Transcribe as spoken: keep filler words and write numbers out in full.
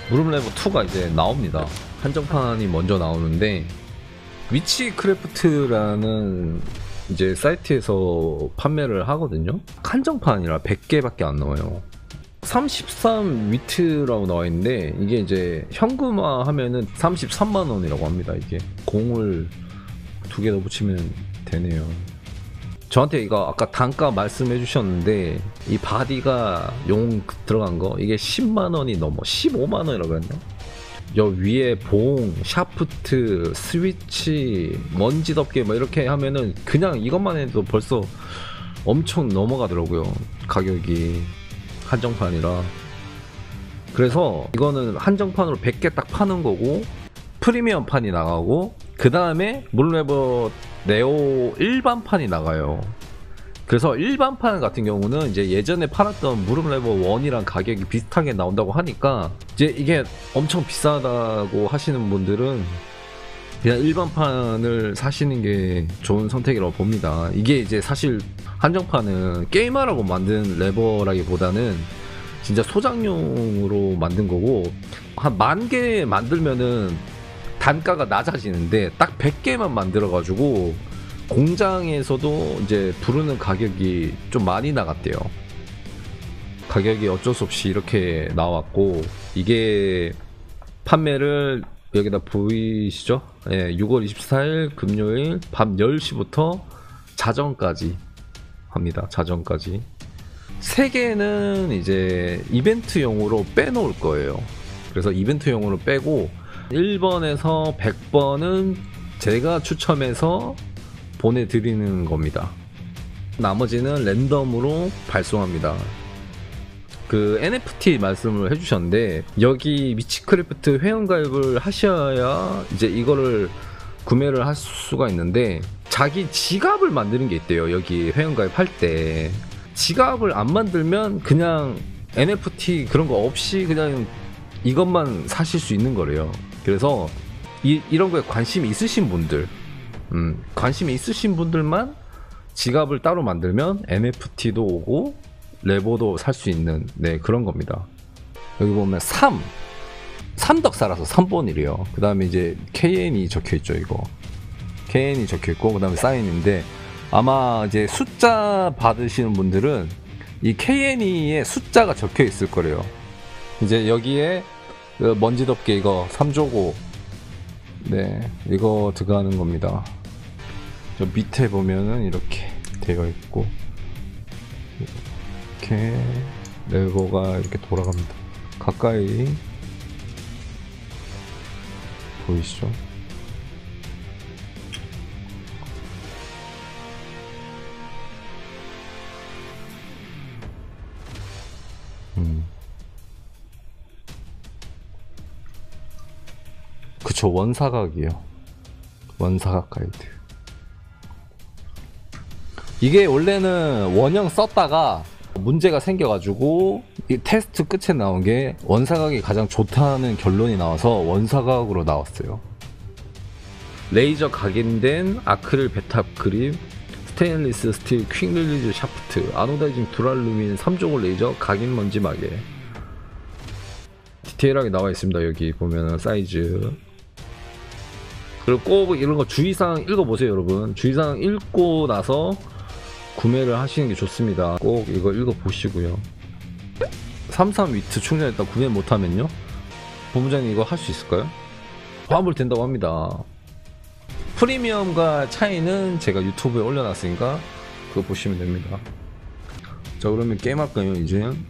무릎레버 투가 이제 나옵니다. 한정판이 먼저 나오는데 위치크래프트라는 이제 사이트에서 판매를 하거든요. 한정판이라 백 개밖에 안 나와요. 삼십삼 위트라고 나와 있는데 이게 이제 현금화 하면은 삼십삼만 원이라고 합니다. 이게 공을 두 개 더 붙이면 되네요. 저한테 이거 아까 단가 말씀해 주셨는데 이 바디가 용 들어간 거 이게 십만 원이 넘어 십오만 원이라고 했나? 여 위에 봉, 샤프트, 스위치, 먼지 덮개 뭐 이렇게 하면은 그냥 이것만 해도 벌써 엄청 넘어가더라고요. 가격이 한정판이라. 그래서 이거는 한정판으로 백 개 딱 파는 거고 프리미엄판이 나가고 그 다음에 무릎레버 네오 일반판이 나가요. 그래서 일반판 같은 경우는 이제 예전에 팔았던 무릎레버 일이랑 가격이 비슷하게 나온다고 하니까 이제 이게 엄청 비싸다고 하시는 분들은 그냥 일반판을 사시는 게 좋은 선택이라고 봅니다. 이게 이제 사실 한정판은 게임하라고 만든 레버라기보다는 진짜 소장용으로 만든 거고 한 만 개 만들면은 단가가 낮아지는데 딱 백 개만 만들어 가지고 공장에서도 이제 부르는 가격이 좀 많이 나갔대요. 가격이 어쩔 수 없이 이렇게 나왔고 이게 판매를 여기다 보이시죠? 예, 유월 이십사일 금요일 밤 열 시부터 자정까지 합니다. 자정까지. 세 개는 이제 이벤트용으로 빼놓을 거예요. 그래서 이벤트용으로 빼고 일 번에서 백 번은 제가 추첨해서 보내드리는 겁니다. 나머지는 랜덤으로 발송합니다. 그 엔에프티 말씀을 해주셨는데 여기 위치크래프트 회원가입을 하셔야 이제 이거를 구매를 할 수가 있는데 자기 지갑을 만드는 게 있대요. 여기 회원가입 할 때 지갑을 안 만들면 그냥 엔에프티 그런 거 없이 그냥 이것만 사실 수 있는 거래요. 그래서 이, 이런 거에 관심이 있으신 분들 음, 관심이 있으신 분들만 지갑을 따로 만들면 엔에프티도 오고 레버도 살 수 있는 네 그런 겁니다. 여기 보면 삼 삼덕사라서 삼 번이래요. 그 다음에 이제 케이엔이 적혀있죠. 이거 케이엔이 적혀있고 그 다음에 사인인데 아마 이제 숫자 받으시는 분들은 이 케이엔이에 숫자가 적혀있을 거래요. 이제 여기에 그 먼지 덮개 이거 삼 조고 네 이거 들어가는 겁니다. 저 밑에 보면은 이렇게 되어 있고 이렇게 레버가 이렇게 돌아갑니다. 가까이 보이시죠? 음. 그쵸, 원사각이요. 원사각 가이드. 이게 원래는 원형 썼다가 문제가 생겨가지고 이 테스트 끝에 나온 게 원사각이 가장 좋다는 결론이 나와서 원사각으로 나왔어요. 레이저 각인된 아크릴 배탑 그립, 스테인리스 스틸 퀵 릴리즈 샤프트, 아노다이징 두랄루민 삼 조골 레이저 각인 먼지 마개. 디테일하게 나와 있습니다. 여기 보면은 사이즈. 그리고 꼭 이런 거 주의사항 읽어보세요, 여러분. 주의사항 읽고 나서 구매를 하시는 게 좋습니다. 꼭 이거 읽어보시고요. 삼십삼 위트 충전했다 구매 못하면요? 본부장님 이거 할 수 있을까요? 환불된다고 합니다. 프리미엄과 차이는 제가 유튜브에 올려놨으니까 그거 보시면 됩니다. 자, 그러면 게임 할까요, 이제?